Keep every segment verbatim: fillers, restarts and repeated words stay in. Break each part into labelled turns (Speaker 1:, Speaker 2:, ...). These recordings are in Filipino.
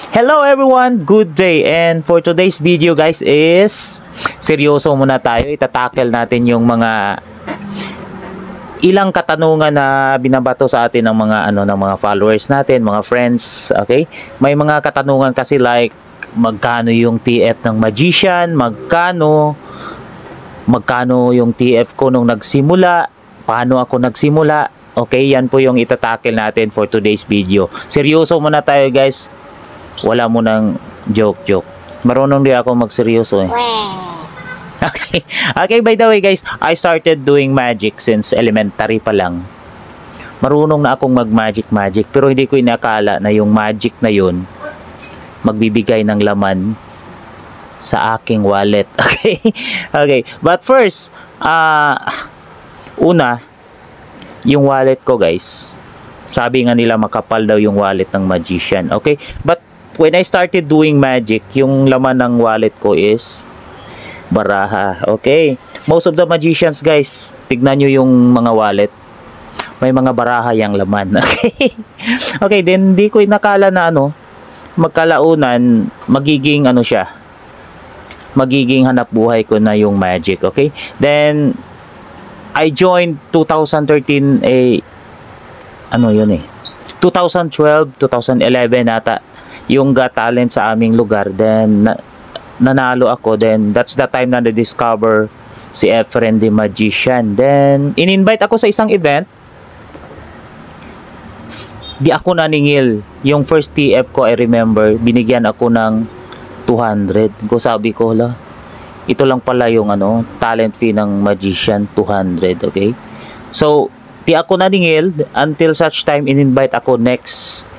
Speaker 1: Hello everyone, good day, and for today's video guys is seryoso muna tayo. Itatackle natin yung mga ilang katanungan na binabato sa atin ng mga ano ng mga followers natin, mga friends, okay? May mga katanungan kasi like magkano yung T F ng magician, magkano magkano yung T F ko nung nagsimula, paano ako nagsimula. Okay, yan po yung itatackle natin for today's video. Seryoso muna tayo guys. Wala mo nang joke-joke. Marunong din ako magseryoso eh. Okay. Okay, by the way guys, I started doing magic since elementary pa lang. Marunong na akong mag-magic-magic, pero hindi ko inakala na yung magic na yun magbibigay ng laman sa aking wallet. Okay? Okay. But first, uh, una, yung wallet ko guys, sabi nga nila makapal daw yung wallet ng magician. Okay? But when I started doing magic, yung laman ng wallet ko is baraha. Okay? Most of the magicians guys, tignan nyo yung mga wallet. May mga baraha yung laman. Okay? Okay, then di ko inakala na ano, magkalaunan, magiging ano siya, magiging hanap buhay ko na yung magic. Okay? Then, I joined twenty thirteen eh, ano yun eh, twenty twelve, twenty eleven ata, yung Got Talent sa aming lugar. Then na, nanalo ako. Then that's the time na na-discover si Efren the Magician. Then in-invite ako sa isang event. Di ako naningil. Yung first T F ko, I remember, binigyan ako ng two hundred. Ko sabi ko, la, ito lang pala yung ano, talent fee ng magician, two hundred. Okay? So di ako naningil until such time in-invite ako next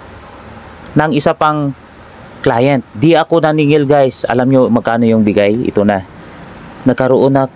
Speaker 1: ng isa pang client. Di ako naningil guys. Alam nyo magkano yung bigay? Ito na. Nagkaroon na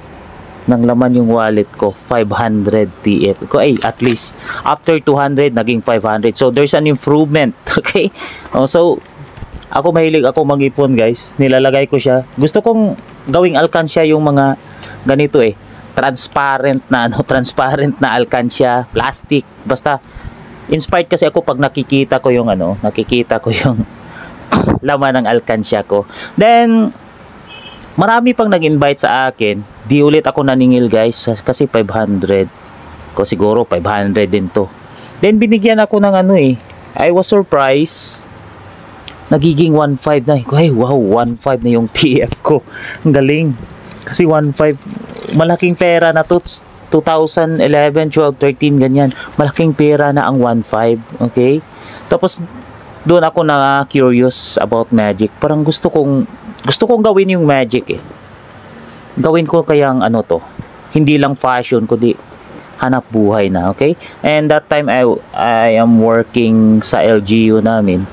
Speaker 1: ng laman yung wallet ko. five hundred T F. Ko ay at least after two hundred naging five hundred. So there's an improvement. Okay? Oh, so ako mahilig ako mag-ipon guys. Nilalagay ko siya. Gusto kong gawing alkansya yung mga ganito eh. Transparent na ano, transparent na alkansya, plastic. Basta inspired kasi ako pag nakikita ko yung ano, nakikita ko yung laman ng alkansya ko. Then marami pang nag-invite sa akin. Di ulit ako naningil guys kasi five hundred ko, siguro five hundred din to. Then binigyan ako ng ano eh, I was surprised, nagiging one five na. Ay wow, one five na yung T F ko. Ang galing. Kasi one five, malaking pera na to. Twenty eleven, twelve, thirteen ganyan. Malaking pera na ang one five. Okay? Tapos doon ako na curious about magic. Parang gusto kong gusto kong gawin yung magic eh. Gawin ko kayang ano to. Hindi lang fashion kundi hanap buhay na, okay? And that time I I am working sa L G U namin.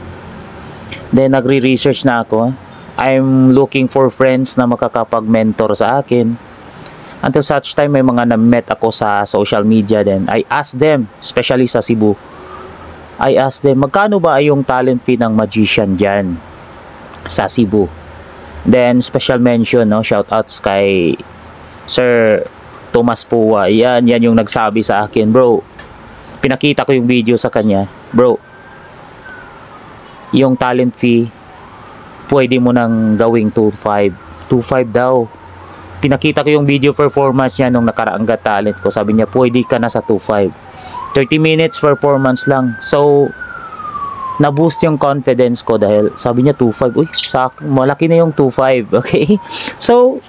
Speaker 1: Then nagre-research na ako. I'm looking for friends na makakapag-mentor sa akin. Until such time may mga na-met ako sa social media. Then I asked them, especially sa Cebu, I asked them, magkano ba yung talent fee ng magician dyan sa Cebu? Then special mention, no, shout outs kay Sir Thomas Pua. Yan, yan yung nagsabi sa akin, bro. Pinakita ko yung video sa kanya, bro. Yung talent fee, pwede mo nang gawing two five. two five daw. Pinakita ko yung video performance niya nung nakaraang Got Talent ko. Sabi niya, pwede ka na sa two five. thirty minutes performance lang. So, na-boost yung confidence ko dahil sabi niya two five. Uy, sa, malaki na yung two five. Okay? So,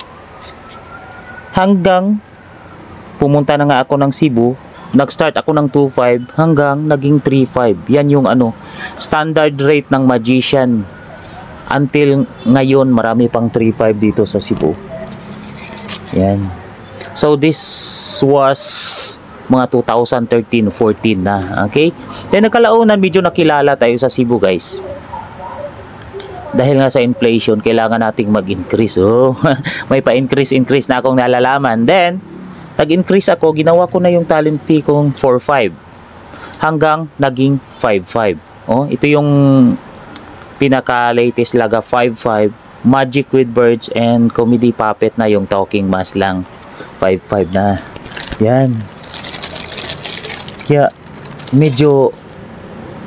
Speaker 1: hanggang pumunta na nga ako ng Cebu, nag-start ako ng two five hanggang naging three five. Yan yung ano, standard rate ng magician. Until ngayon, marami pang three five dito sa Cebu. Yan. So, this was mga two thousand thirteen fourteen na. Okay? Then, nagkalaunan, medyo nakilala tayo sa Cebu, guys. Dahil nga sa inflation, kailangan nating mag-increase. Oh, may pa-increase-increase na akong nalalaman. Then, nag-increase ako, ginawa ko na yung talent fee kong four five. Hanggang naging five five. Oh, ito yung pinaka-latest laga, five five. Magic with Birds and Comedy Puppet na yung Talking Mask lang. five five na. Yan. Kaya medyo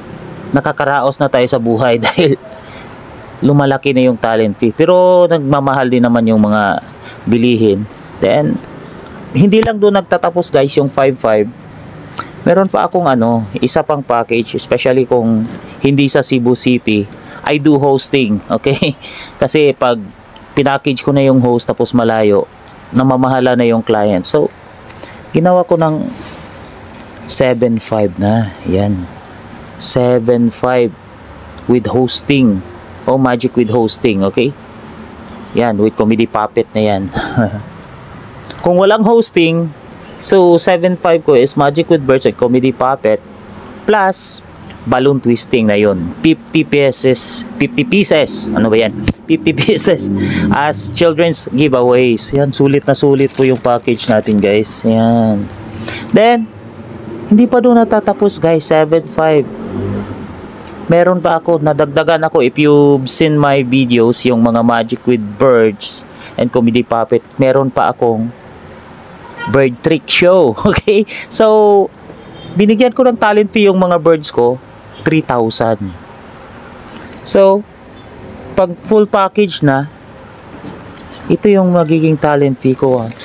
Speaker 1: nakakaraos na tayo sa buhay dahil lumalaki na yung talent fee. Pero nagmamahal din naman yung mga bilihin. Then, hindi lang doon nagtatapos guys yung five five. Meron pa akong ano, isa pang package, especially kung hindi sa Cebu City. I do hosting, okay? Kasi pag pinackage ko na yung host tapos malayo, namamahala na yung client. So, ginawa ko ng seven five na. Yan. seven five with hosting. O magic with hosting, okay? Yan, with comedy puppet na yan. Kung walang hosting, so seven five ko is magic with birds and comedy puppet plus balloon twisting na yon. fifty pieces, fifty pieces. Ano ba yan? fifty pieces as children's giveaways. Yan, sulit na sulit po yung package natin, guys. Yan. Then, hindi pa doon natatapos, guys. seven five. Meron pa ako, nadagdagan ako. If you've seen my videos, yung mga magic with birds and comedy puppet, meron pa akong bird trick show. Okay? So, binigyan ko ng talent fee yung mga birds ko, three thousand. So, pag full package na, ito yung magiging talent fee ko. Ah.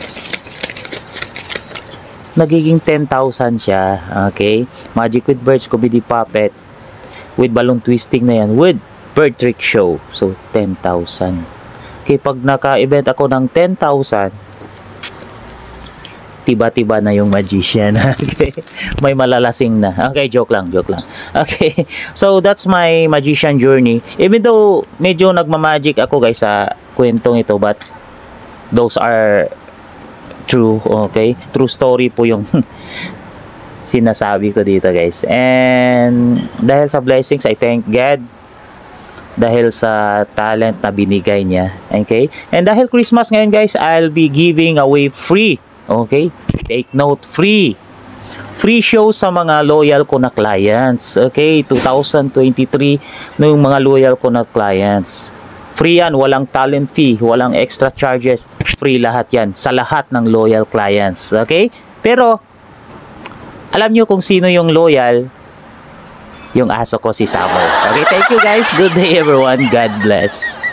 Speaker 1: Nagiging ten thousand siya. Okay? Magic with birds, comedy puppet, with balloon twisting na yan, with bird trick show. So, ten thousand. Okay, pag naka-event ako ng ten thousand, tiba-tiba na yung magician. Okay, may malalasing na. Okay, joke lang, joke lang. Okay, so that's my magician journey. Even though medyo nagmamagic ako guys sa kwentong ito, but those are true, okay? True story po yung sinasabi ko dito guys. And dahil sa blessings, I thank God dahil sa talent na binigay niya. Okay? And dahil Christmas ngayon guys, I'll be giving away free. Okay? Take note, free. Free show sa mga loyal ko na clients. Okay? twenty twenty-three no yung mga loyal ko na clients. Free yan, walang talent fee, walang extra charges. Free lahat yan sa lahat ng loyal clients. Okay? Pero alam nyo kung sino yung loyal? Yung aso ko si Summer. Okay, thank you guys. Good day everyone. God bless.